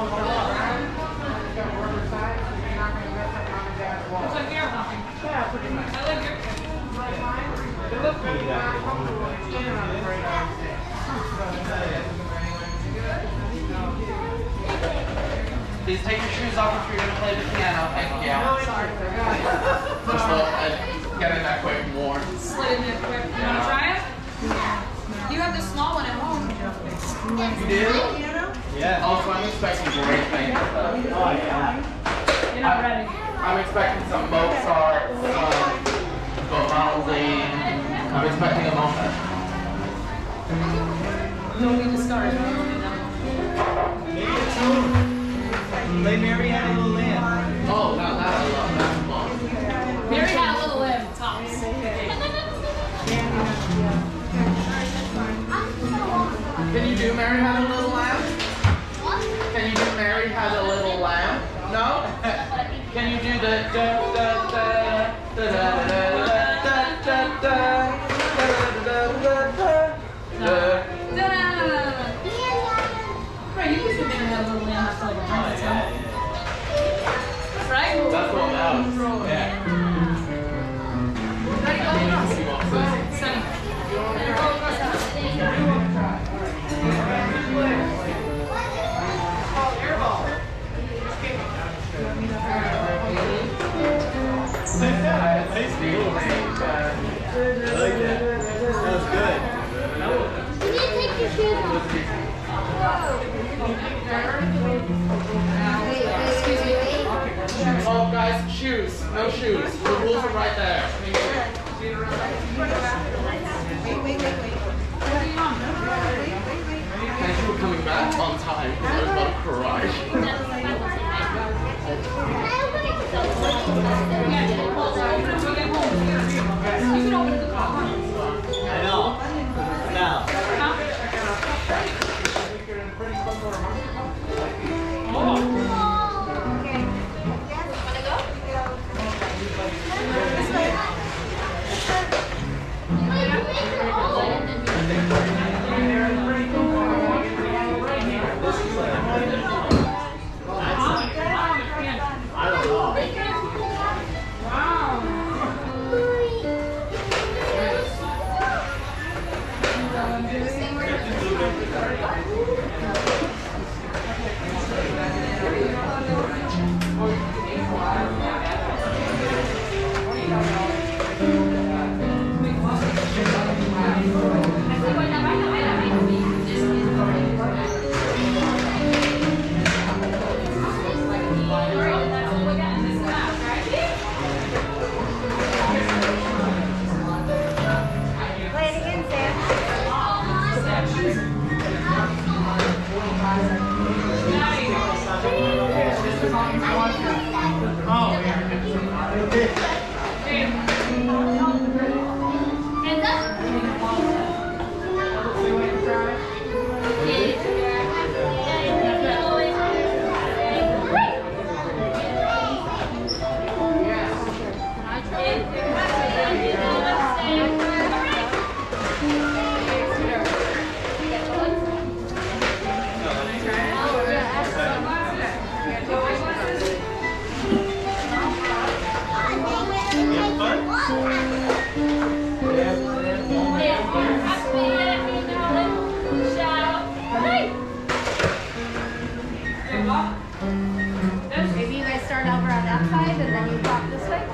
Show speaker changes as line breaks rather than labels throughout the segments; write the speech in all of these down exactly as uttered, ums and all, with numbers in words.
Please take your shoes off if you're going to play the piano. Thank you. Just look and get in that quick and warm.
Slid in there quick. You want to try it? You have the small one at home.
You do? Yeah. Also, I'm expecting great things. Oh,
yeah. You're not ready.
I'm expecting some Mozart, some Vivaldi. I'm expecting a moment.
Don't be discouraged.
Maybe a tune. Play Mary Had a Little Lamb.
Oh, now that I love. That's fun.
Mary Had a Little Lamb. Tops.
Can you do Mary Had a Little Lamb? Can you do Mary Had a Little Lamb? No? Can you do the da da da da da da da da da da da da?
Right, you can sit there and have a little lamb that's like a giant. Right?
That's what that was. Yeah.
Ready, go across. Seven. Go across.
Nice deal. I like that. That was good.
You need to take your shoes off. Excuse me.
Oh, guys, shoes. No shoes. The rules are right there.
Wait, wait, wait, wait. What are you on?
Thank you for coming back on time. I was about to cry.
You can open the car.
I know. Now. I don't know.
Maybe you guys start over on that side and then you walk this way.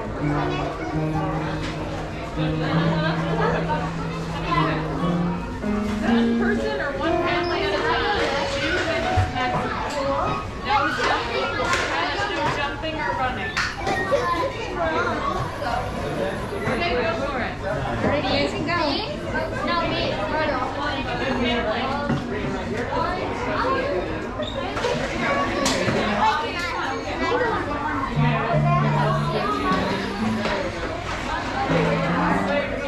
One person or one family at a time? No jumping, no jumping or running. Okay, go for it.
Ready, you can go. No, me.
One.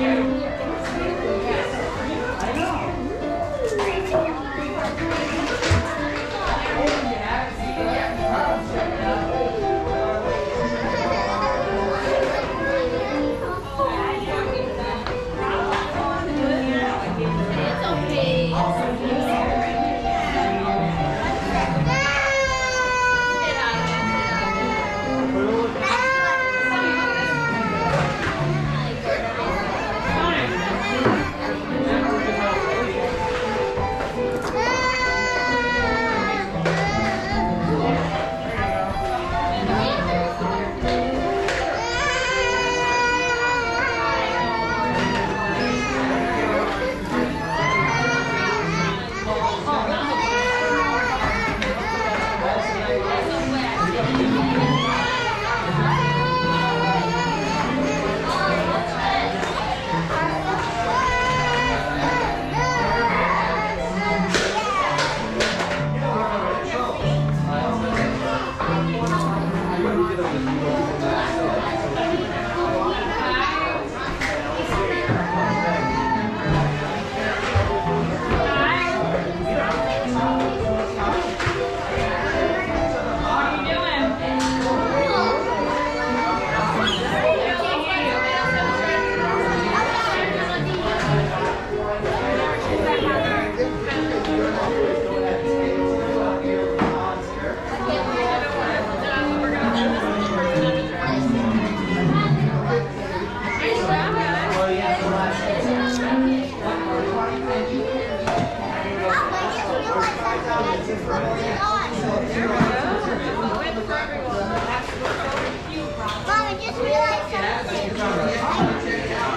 Mom, I just realized something.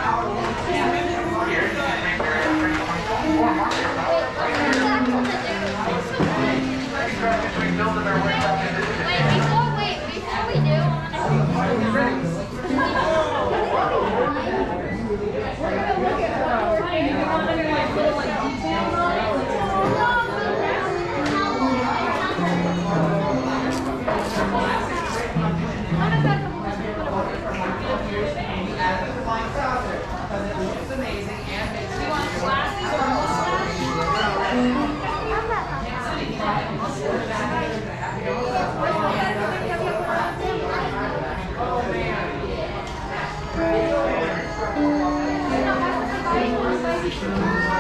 Wait, before, wait, before we do,
Thank you.